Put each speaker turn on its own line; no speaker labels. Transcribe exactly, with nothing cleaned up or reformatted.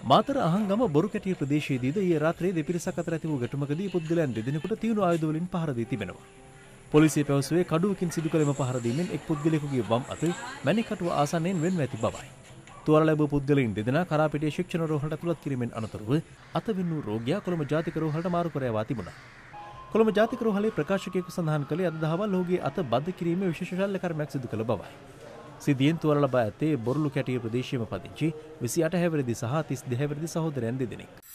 මාතර අහංගම බොරුකැටිය ප්‍රදේශයේදීද ඊයේ රාත්‍රියේ දෙපිරිසක් අතර ඇති වූ ගැටුමකදී පුද්ගලයන් දෙදෙනෙකුට තීව්‍ර ආයුධ වලින් පහර දී තිබෙනවා. පොලිසිය පැවසුවේ කඩුවකින් සිදු කළ එම පහර දීමෙන් එක් පුද්ගලයෙකුගේ වම් අත මැණිකටුව ආසන්නයෙන් වෙන්ව ඇති බවයි. තුවාල ලැබූ පුද්ගලයන් දෙදෙනා කරාපිටිය ශික්ෂණ රෝහලට ඇතුළත් කිරීමෙන් අනතුරුව අත වෙන් වූ රෝගියා කොළඹ ජාතික රෝහලට මාරු කර යවා තිබුණා. කොළඹ ජාතික රෝහලේ ප්‍රකාශකයෙකු සඳහන් කළේ අද දහවල් ඔහුගේ අත බද්ධ කිරීමේ විශේෂ ශල්‍ය කර්මයක් සිදු කළ බවයි. සිද්ධියෙන් තුවාල ලබා ඇත්තේ බොරළු කැටිය ප්‍රදේශයේම පදිංචි විසි අට හැවිරිදි සහ තිස් දෙක හැවිරිදි සහෝදරයන් දෙදෙනෙක්.